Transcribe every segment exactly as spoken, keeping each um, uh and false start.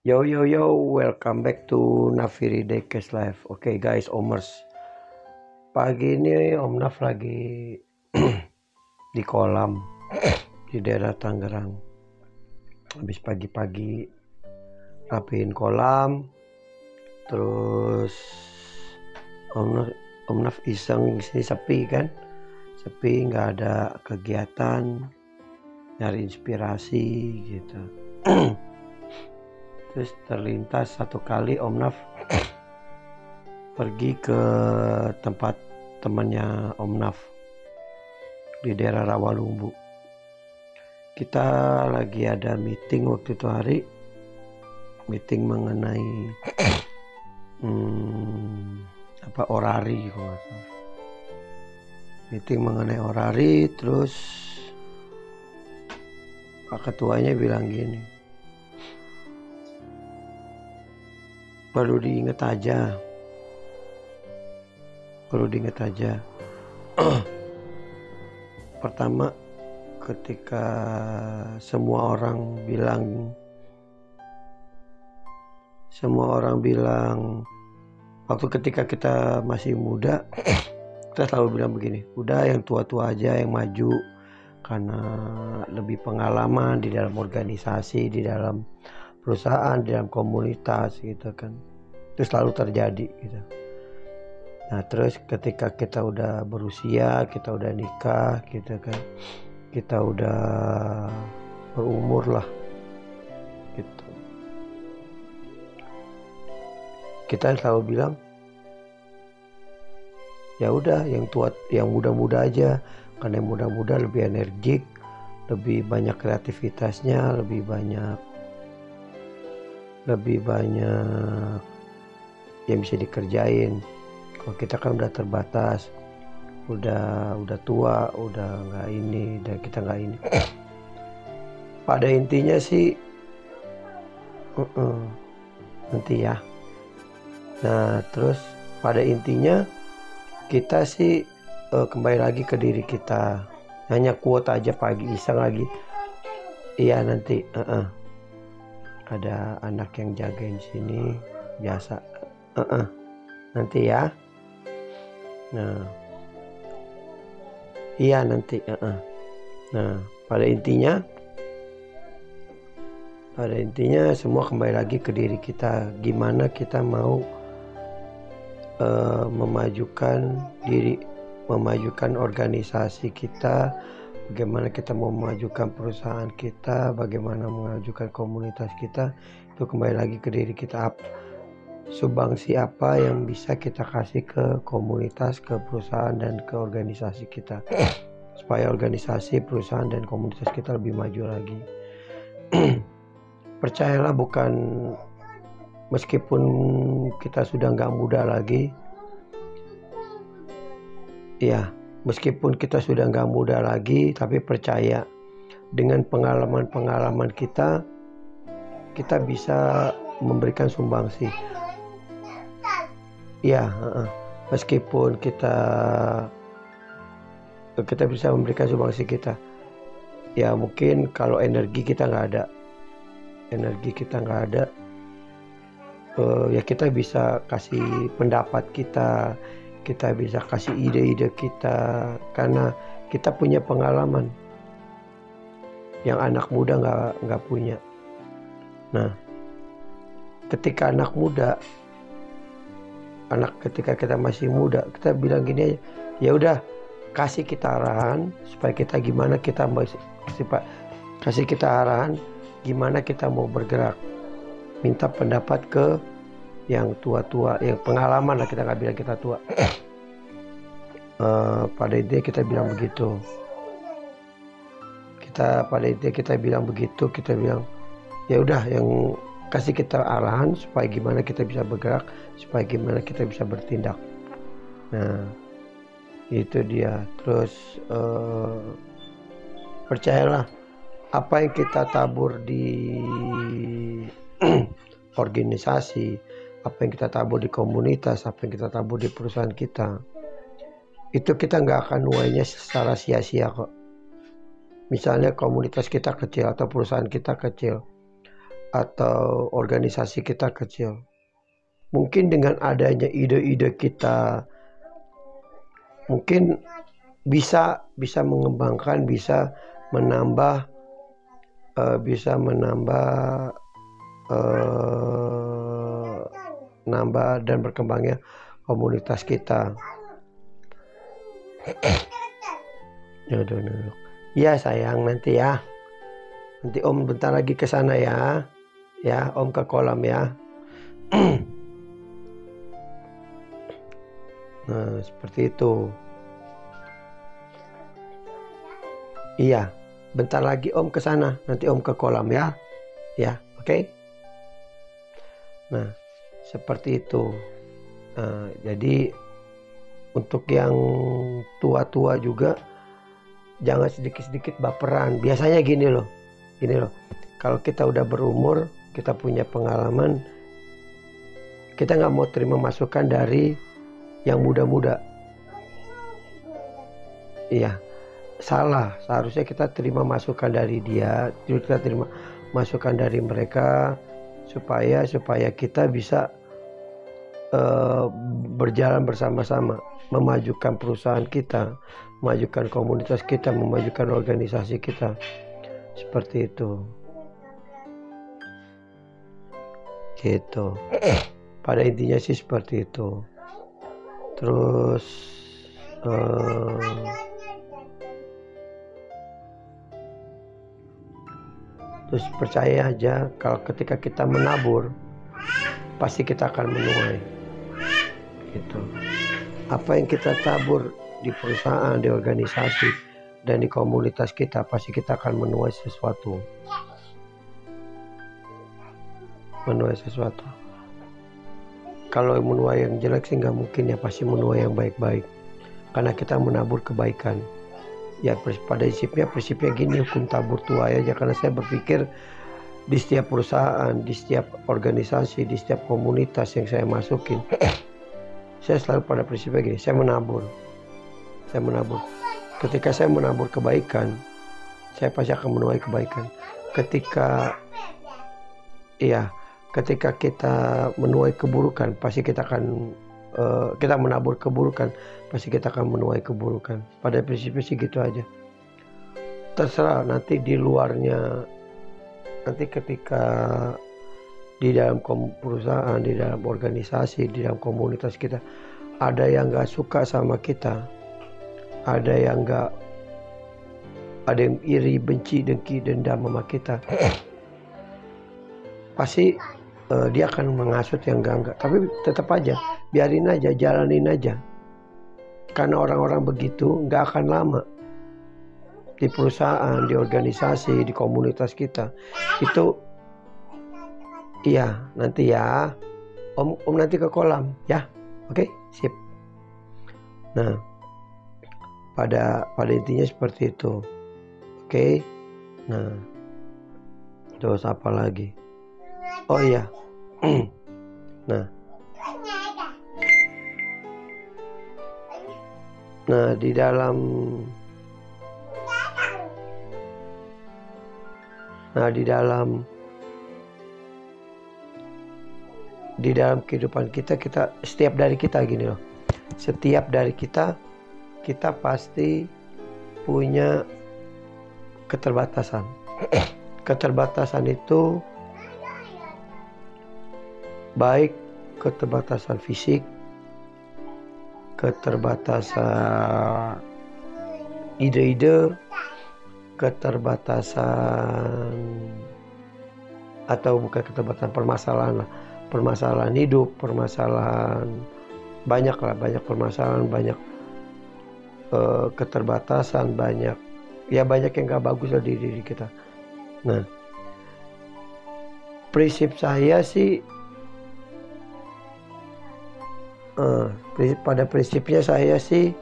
Yo yo yo, welcome back to Nafiri Dekes Live. Oke okay, guys, Omers. Pagi ini Om Naf lagi di kolam di daerah Tangerang. Habis pagi-pagi rapiin kolam, terus Om Naf, Om Naf iseng di sini sepi kan, sepi nggak ada kegiatan, nyari inspirasi gitu. Terus terlintas satu kali Om Naf pergi ke tempat temannya Om Naf di daerah Rawalumbu. Kita lagi ada meeting waktu itu hari, meeting mengenai hmm, apa orari kalau nggak salah. Meeting mengenai orari, terus Pak Ketuanya bilang gini, perlu diingat aja, perlu diingat aja. Pertama, ketika semua orang bilang, semua orang bilang, waktu ketika kita masih muda, kita selalu bilang begini, udah yang tua-tua aja yang maju, karena lebih pengalaman di dalam organisasi, di dalam perusahaan, di dalam komunitas gitu kan. Itu selalu terjadi gitu. Nah terus ketika kita udah berusia, kita udah nikah gitu kan, kita udah berumur lah gitu, kita selalu bilang ya udah yang tua, yang muda-muda aja, karena yang muda-muda lebih energik, lebih banyak kreativitasnya, lebih banyak lebih banyak yang bisa dikerjain. Kalau kita kan udah terbatas, udah udah tua, udah nggak ini, dan kita nggak ini. Pada intinya sih uh-uh, nanti ya. Nah terus pada intinya kita sih uh, kembali lagi ke diri kita. Hanya quote aja pagi iseng lagi. Iya nanti uh-uh. ada anak yang jagain sini biasa. Uh-uh. Nanti ya. Nah, iya nanti. Uh-uh. Nah, pada intinya, pada intinya semua kembali lagi ke diri kita. Gimana kita mau uh, memajukan diri, memajukan organisasi kita, bagaimana kita mau memajukan perusahaan kita, bagaimana memajukan komunitas kita. Itu kembali lagi ke diri kita. Sumbangsi apa yang bisa kita kasih ke komunitas, ke perusahaan, dan ke organisasi kita, supaya organisasi, perusahaan, dan komunitas kita lebih maju lagi. Percayalah, bukan meskipun kita sudah nggak muda lagi, ya meskipun kita sudah nggak muda lagi, tapi percaya dengan pengalaman-pengalaman kita, kita bisa memberikan sumbangsi. Ya, uh, meskipun kita kita bisa memberikan sumbangsi kita. Ya mungkin kalau energi kita nggak ada, energi kita nggak ada, uh, ya kita bisa kasih pendapat kita, kita bisa kasih ide-ide kita, karena kita punya pengalaman yang anak muda nggak nggak punya. Nah, ketika anak muda anak ketika kita masih muda, kita bilang gini aja, ya udah kasih kita arahan supaya kita gimana kita masih kasih kita arahan gimana kita mau bergerak, minta pendapat ke yang tua-tua, yang pengalaman lah, kita nggak bilang kita tua. uh, pada intinya kita bilang begitu, kita pada intinya kita bilang begitu, kita bilang ya udah yang kasih kita arahan supaya gimana kita bisa bergerak, supaya gimana kita bisa bertindak. Nah itu dia. Terus eh, percayalah, apa yang kita tabur di organisasi, apa yang kita tabur di komunitas, apa yang kita tabur di perusahaan kita, itu kita nggak akan nuainya secara sia-sia kok. Misalnya komunitas kita kecil atau perusahaan kita kecil, atau organisasi kita kecil. Mungkin dengan adanya ide-ide kita, mungkin bisa bisa mengembangkan, bisa menambah, uh, bisa menambah, uh, nambah dan berkembangnya komunitas kita. Ya sayang, nanti ya. Nanti Om bentar lagi ke sana ya. Ya, Om ke kolam ya. Nah, seperti itu. Iya, bentar lagi Om ke sana. Nanti Om ke kolam ya. Ya, oke? Okay? Nah, seperti itu. Nah, jadi untuk yang tua-tua juga jangan sedikit-sedikit baperan. Biasanya gini loh. Gini loh. Kalau kita udah berumur, kita punya pengalaman, kita nggak mau terima masukan dari yang muda-muda. Iya, salah. Seharusnya kita terima masukan dari dia, kita terima masukan dari mereka supaya supaya kita bisa uh, berjalan bersama-sama, memajukan perusahaan kita, memajukan komunitas kita, memajukan organisasi kita. Seperti itu. Gitu. Pada intinya sih seperti itu. Terus uh, terus percaya aja kalau ketika kita menabur pasti kita akan menuai. Gitu. Apa yang kita tabur di perusahaan, di organisasi, dan di komunitas kita, pasti kita akan menuai sesuatu. Menuai sesuatu. Kalau menuai yang jelek sih nggak mungkin ya, pasti menuai yang baik-baik. Karena kita menabur kebaikan. Ya pada prinsipnya, prinsipnya gini, hukum tabur tuai aja. Karena saya berpikir di setiap perusahaan, di setiap organisasi, di setiap komunitas yang saya masukin, saya selalu pada prinsipnya gini, saya menabur. Saya menabur. Ketika saya menabur kebaikan, saya pasti akan menuai kebaikan. Ketika iya, ketika kita menuai keburukan, pasti kita akan uh, kita menabur keburukan, pasti kita akan menuai keburukan. Pada prinsipnya sih gitu aja. Terserah nanti di luarnya, nanti ketika di dalam perusahaan, di dalam organisasi, di dalam komunitas kita, ada yang gak suka sama kita, ada yang gak, ada yang iri, benci, dengki, dendam sama kita, pasti uh, dia akan menghasut yang enggak-enggak. Tapi tetap aja, biarin aja, jalanin aja. Karena orang-orang begitu nggak akan lama di perusahaan, di organisasi, di komunitas kita. Itu iya, nanti ya. Om, om nanti ke kolam ya. Oke, sip. Nah, pada pada intinya seperti itu. Oke. Nah, terus apa lagi? Oh iya. Nah. Nah, di dalam Nah, di dalam di dalam kehidupan kita, kita setiap dari kita gini loh. Setiap dari kita kita pasti punya keterbatasan. Keterbatasan itu baik keterbatasan fisik, keterbatasan ide-ide, keterbatasan atau bukan keterbatasan, permasalahan lah, permasalahan hidup, permasalahan banyak lah, banyak permasalahan, banyak uh, keterbatasan, banyak ya banyak yang gak bagus lah di diri kita. Nah, prinsip saya sih uh, pada prinsipnya saya sih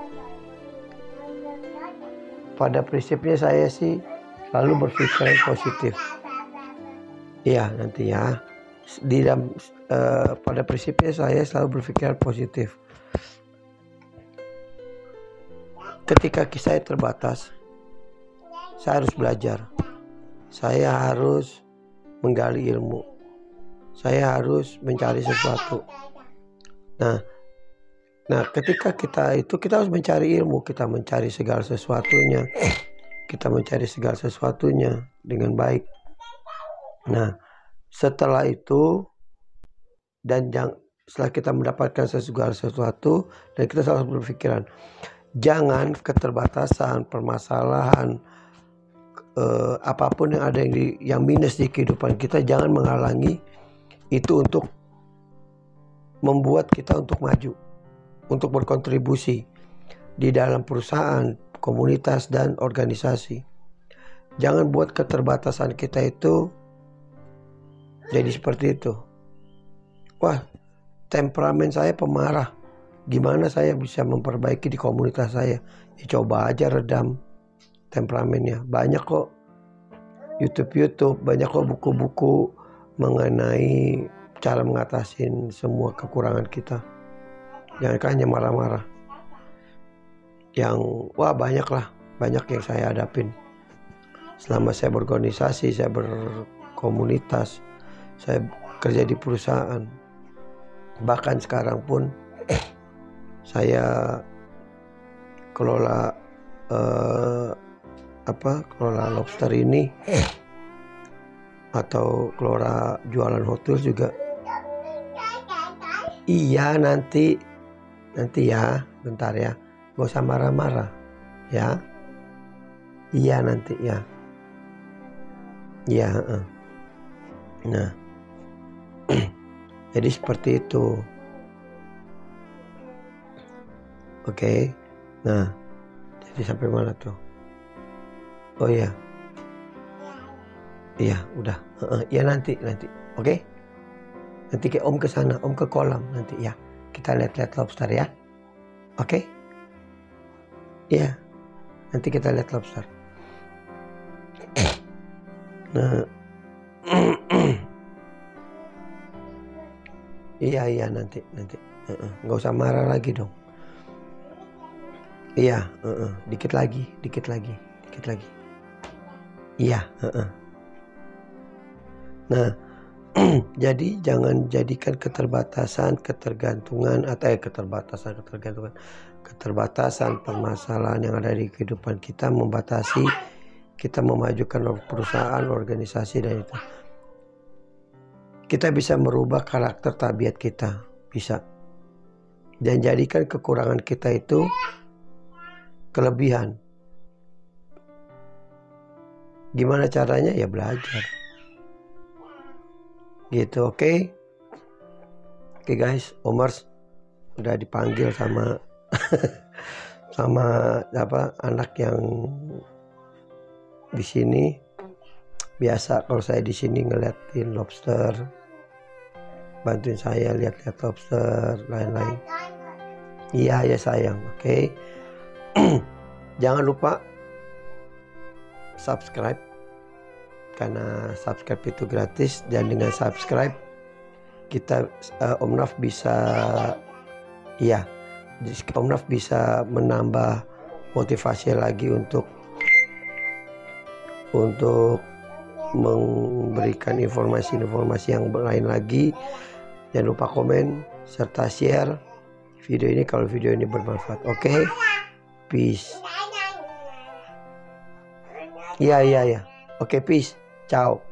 pada prinsipnya saya sih selalu berpikir positif. Iya, nanti ya. Di dalam uh, pada prinsipnya saya selalu berpikir positif. Ketika saya terbatas, saya harus belajar. Saya harus menggali ilmu. Saya harus mencari sesuatu. Nah, nah ketika kita itu kita harus mencari ilmu, kita mencari segala sesuatunya, kita mencari segala sesuatunya dengan baik. Nah, setelah itu dan yang setelah kita mendapatkan segala sesuatu dan kita selalu berpikiran, jangan keterbatasan, permasalahan, eh, apapun yang ada yang, di, yang minus di kehidupan kita, jangan menghalangi itu untuk membuat kita untuk maju, untuk berkontribusi di dalam perusahaan, komunitas, dan organisasi. Jangan buat keterbatasan kita itu jadi seperti itu. Wah, temperamen saya pemarah. Gimana saya bisa memperbaiki di komunitas saya? Ya, coba aja redam temperamennya. Banyak kok YouTube-YouTube, banyak kok buku-buku mengenai cara mengatasi semua kekurangan kita. Jangan hanya marah-marah. Yang wah banyak lah, banyak yang saya hadapin. Selama saya berorganisasi, saya berkomunitas, saya kerja di perusahaan. Bahkan sekarang pun saya kelola eh, apa kelola lobster ini atau kelola jualan hotel juga. Iya nanti nanti ya, bentar ya, gak usah marah-marah ya. Iya nanti ya. Iya. Uh. Nah. Jadi seperti itu. Oke. Okay. Nah, jadi sampai mana tuh? Oh iya. Iya, udah. Uh-uh. Ya nanti, nanti. Oke. Okay? Nanti ke Om ke sana, Om ke kolam nanti ya. Kita lihat-lihat lobster ya. Oke? Okay? Iya. Nanti kita lihat lobster. Nah. Iya iya nanti nanti uh-uh. Nggak usah marah lagi dong. Iya uh-uh. dikit lagi dikit lagi dikit lagi. Iya uh-uh. Nah jadi jangan jadikan keterbatasan, ketergantungan atau eh, keterbatasan ketergantungan keterbatasan permasalahan yang ada di kehidupan kita membatasi kita memajukan perusahaan, organisasi, dan itu. Kita bisa merubah karakter tabiat kita, bisa. Dan jadikan kekurangan kita itu kelebihan. Gimana caranya? Ya belajar. Gitu, oke? Okay? Oke okay guys, Omars udah dipanggil sama sama apa anak yang di sini. Biasa kalau saya di sini ngeliatin lobster, bantuin saya lihat-lihat lobster, lain-lain. Iya ya sayang, oke. Okay? Jangan lupa subscribe, karena subscribe itu gratis, dan dengan subscribe kita uh, Om Naf bisa, iya, Om Naf bisa menambah motivasi lagi untuk untuk memberikan informasi-informasi yang lain lagi. Jangan lupa komen serta share video ini kalau video ini bermanfaat. Oke, okay? Peace. Iya iya iya. Oke, okay, peace. Ciao.